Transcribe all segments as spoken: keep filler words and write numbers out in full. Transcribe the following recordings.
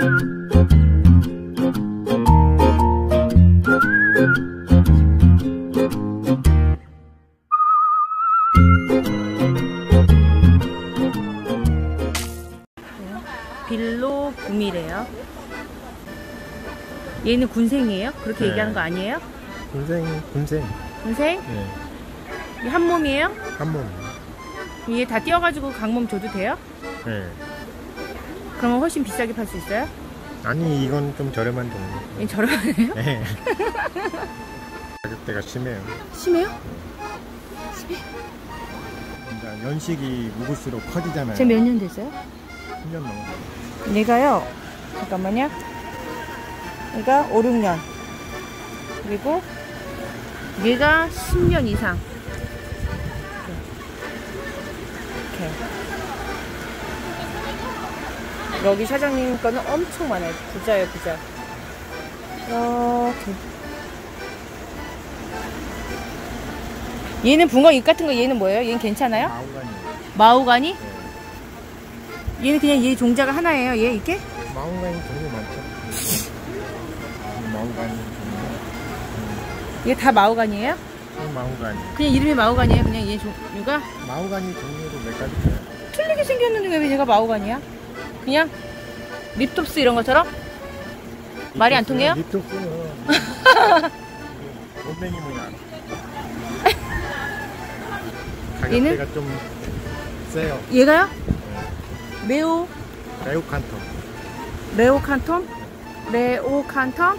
빌로 붐이래요. 얘는 군생이에요? 그렇게 네. 얘기하는 거 아니에요? 군생, 군생. 군생? 네. 이 한 몸이에요? 한 몸. 얘 다 띄어가지고 강몸 줘도 돼요? 네. 그러면 훨씬 비싸게 팔 수 있어요? 아니, 이건 좀 저렴한 종류. 얘 저렴하네요? 네. 가격대가 심해요. 심해요? 심해? 그러니까 연식이 묵을수록 커지잖아요. 쟤 몇 년 됐어요? 십 년 넘었어요. 얘가요, 잠깐만요. 얘가 오, 육 년. 그리고 얘가 십 년 이상. 이렇게. 여기 사장님 거는 엄청 많아요. 부자예요, 부자. 이렇게. 얘는 붕어 잎 같은 거 얘는 뭐예요? 얘는 괜찮아요? 마우가니. 마우가니? 네. 얘는 그냥 얘 종자가 하나예요, 얘 이게? 마우가니 종류 많죠. 마우가니 종류. 얘 다 마우가니예요? 음, 마우가니. 그냥 이름이 마우가니예요? 그냥 얘 종류가? 마우가니 종류도 몇 가지 있어요. 틀리게 생겼는데 왜 얘가 마우가니야? 그냥 립톱스 이런 것처럼? 말이 안 통해요? 립톱스는 올뱅이 모양. 가격대가 좀 세요. 얘가요? 네. 메오 레오 칸톤. 레오 칸톤? 레오 칸톤?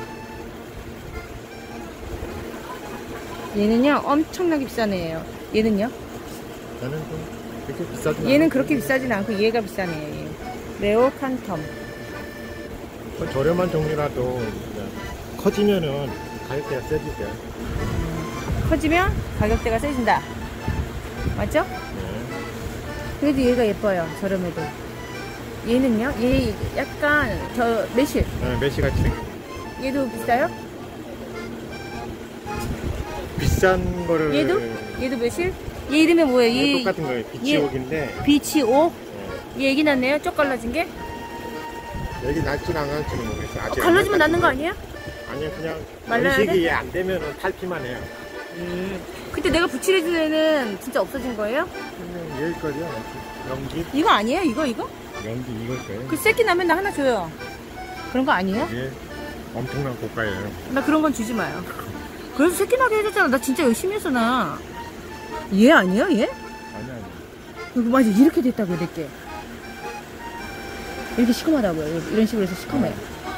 얘는요 엄청나게 비싼 애예요. 얘는요? 얘는 좀 그렇게 비싸진 얘는 그렇게 비싸진 않고 얘가 비싼 애예요. 레오 칸톤. 저렴한 종류라도 커지면은 가격대가 세지죠. 커지면 가격대가 세진다. 맞죠? 네. 그래도 얘가 예뻐요. 저렴해도. 얘는요? 얘 약간 저 매실. 네, 메시같이 생긴. 얘도 비싸요? 비싼 거를. 얘도? 얘도 매실? 얘 이름이 뭐예요? 얘 얘 똑같은 거예요. 비치옥인데. 비치옥? 네. 얘 애기 낳네요? 쪽 갈라진 게? 여기 날지는 안 날지는 모르겠어요. 아직 어, 갈라지면 낳는 거 아니에요? 아니에요? 아니요, 그냥 말라야 연식이 안 되면은 탈피만 해요. 음. 그때 내가 부칠해준 애는 진짜 없어진 거예요? 그냥 얘일 거요. 연기, 이거 아니에요? 이거 이거? 연기 이걸 거예요. 그 새끼 나면 나 하나 줘요. 그런 거 아니에요? 이게 엄청난 고가예요. 나 그런 건 주지 마요. 그래서 새끼 나게 해줬잖아. 나 진짜 열심히 했어 나. 얘 아니야 얘? 아니 아니. 이거 맞아 이렇게 됐다고요 내게. 이렇게 시커멓다고요. 이런 식으로 해서 시커매요.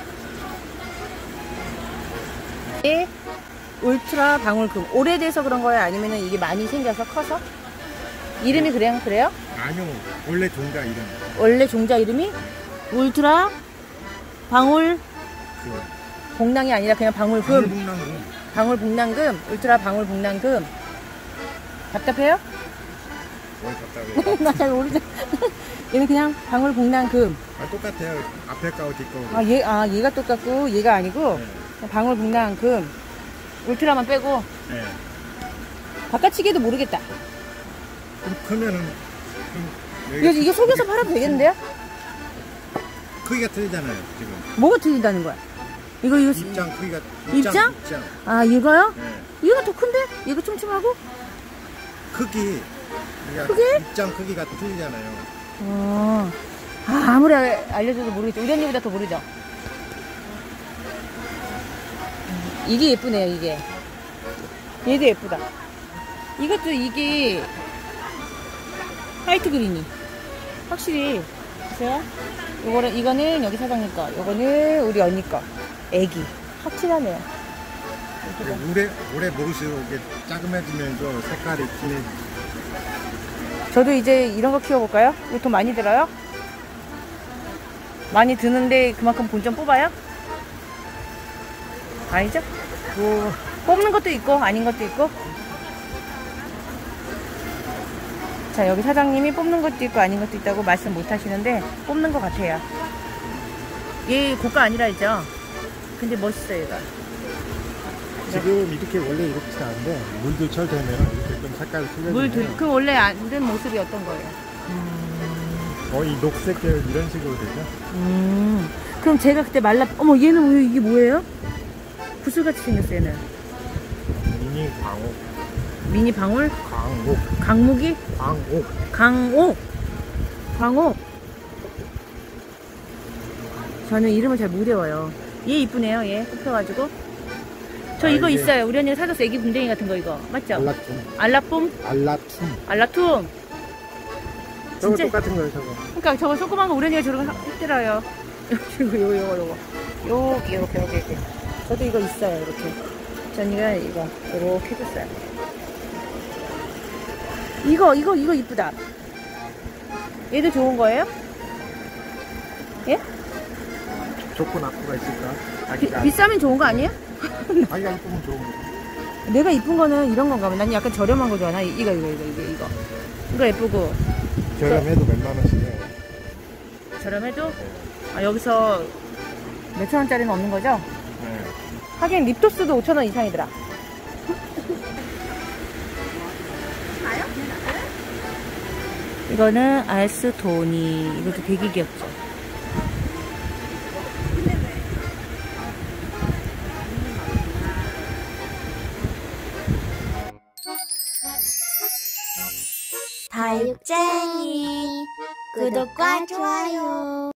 얘 울트라 방울금. 오래돼서 그런 거예요? 아니면 이게 많이 생겨서 커서? 이름이 그냥 그래요? 아니요, 원래 종자 이름. 원래 종자 이름이 울트라 방울 그 복랑이 아니라 그냥 방울금. 방울복랑금. 방울복랑금. 울트라 방울복랑금. 답답해요? 뭘 답답해. 나 잘 모르죠. 얘는 그냥 방울복랑금. 아, 똑같아요. 앞에 까고 뒷거. 아, 얘, 아, 얘가 똑같고 얘가 아니고 네. 방울복랑금. 울트라만 빼고 네. 바깥치기도 모르겠다. 좀 크면은 좀 이거, 이거 속여서 팔아도 되겠는데요? 크기가 틀리잖아요 지금. 뭐가 틀린다는 거야? 이거 이거 입장 크기가. 입장? 입장. 아 이거요? 네. 얘가 더 큰데? 얘가 촘촘하고? 크기. 그러니까 크기? 입장 크기가 틀리잖아요. 어. 아, 아무리 알려줘도 모르겠죠. 우리 언니보다 더 모르죠. 이게 예쁘네요, 이게. 얘도 예쁘다. 이것도 이게 화이트 그린이 확실히 보세요. 이거는 이거는 여기 사장님 거, 이거는 우리 언니 거. 애기 확실하네요. 오래 오래 먹을수록 이게 짜금해지면서 색깔이 진해지. 저도 이제 이런 거 키워볼까요? 이거 돈 많이 들어요? 많이 드는데 그만큼 본전 뽑아요? 아니죠? 뭐 뽑는 것도 있고 아닌 것도 있고. 자, 여기 사장님이 뽑는 것도 있고 아닌 것도 있다고 말씀 못 하시는데 뽑는 것 같아요. 얘 고가 아니라 했죠? 근데 멋있어요 얘가. 지금 이렇게 원래 이렇지 않은데 물도 철되면 이렇게 좀 색깔이 틀려지면 물 들, 그 원래 안 든 모습이 어떤 거예요? 음, 거의 녹색 계열 이런 식으로 되죠. 음. 그럼 제가 그때 말라, 어머, 얘는 왜 이게 뭐예요? 구슬같이 생겼어, 얘는. 미니 광옥. 미니 방울? 광옥. 강목이? 광옥. 강옥. 광옥. 저는 이름을 잘 못 외워요. 얘 이쁘네요, 얘. 뽑혀가지고. 저 아, 이거 이게- 있어요. 우리 언니가 사줬어. 애기 궁뎅이 같은 거 이거. 맞죠? 알라툼. 알라쁨? 알라툼. 알라툼. 저거 진짜- 똑같은 거예요, 저거. 그러니까 저거 조그만 거 우리 언니가 저런 거 하- 했더라요. 요거 요거 요거 요거. 요기 요렇게 요렇게 이렇게. 저도 이거 있어요. 이렇게. 저 언니가 이거 요렇게 해줬어요. 이거 이거 이거 이쁘다. 얘도 좋은 거예요? 예? 좋고 나쁘가 있을까? 비, 자기가, 비싸면 좋은 거 아니에요? 자기가 이쁘면 좋은 거. 내가 이쁜 거는 이런 건가 봐. 난 약간 저렴한 거 좋아하나? 이거 이거 이거 이거 이거. 이거 예쁘고 저렴해도 몇만 원씩이에요. 저렴해도 아, 여기서 몇천 원짜리는 없는 거죠? 네. 하긴 립토스도 오천 원 이상이더라. 이거는 알스토니. 이것도 되게 귀엽죠. 다육쟁이 구독과 좋아요